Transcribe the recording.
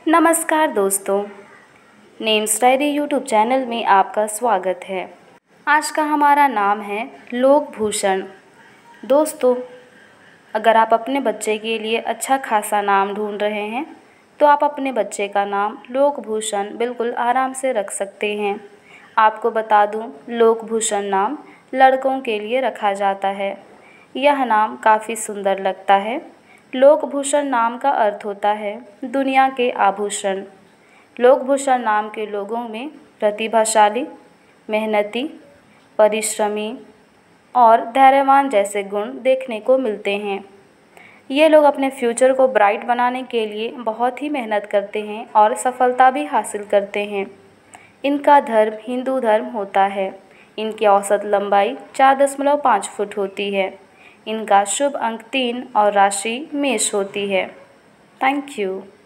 नमस्कार दोस्तों, names diary YouTube channel में आपका स्वागत है। आज का हमारा नाम है लोकभूषण। दोस्तों, अगर आप अपने बच्चे के लिए अच्छा खासा नाम ढूंढ रहे हैं तो आप अपने बच्चे का नाम लोकभूषण बिल्कुल आराम से रख सकते हैं। आपको बता दूं, लोकभूषण नाम लड़कों के लिए रखा जाता है। यह नाम काफ़ी सुंदर लगता है। लोकभूषण नाम का अर्थ होता है दुनिया के आभूषण। लोकभूषण नाम के लोगों में प्रतिभाशाली, मेहनती, परिश्रमी और धैर्यवान जैसे गुण देखने को मिलते हैं। ये लोग अपने फ्यूचर को ब्राइट बनाने के लिए बहुत ही मेहनत करते हैं और सफलता भी हासिल करते हैं। इनका धर्म हिंदू धर्म होता है। इनकी औसत लंबाई 4.5 फुट होती है। इनका शुभ अंक 3 और राशि मेष होती है। Thank you.